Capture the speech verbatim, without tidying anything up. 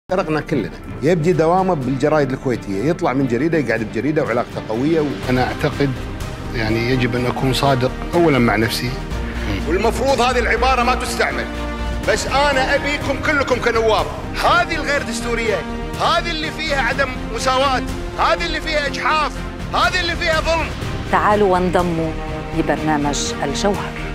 فرقنا كلنا يبدي دوامه بالجرايد الكويتيه، يطلع من جريده يقعد بجريده وعلاقته قويه. وانا اعتقد يعني يجب ان اكون صادق اولا مع نفسي، والمفروض هذه العباره ما تستعمل. بس انا ابيكم كلكم كنواب، هذه الغير دستوريه، هذه اللي فيها عدم مساواه، هذه اللي فيها اجحاف، هذه اللي فيها ظلم. تعالوا وانضموا لبرنامج الجوهر.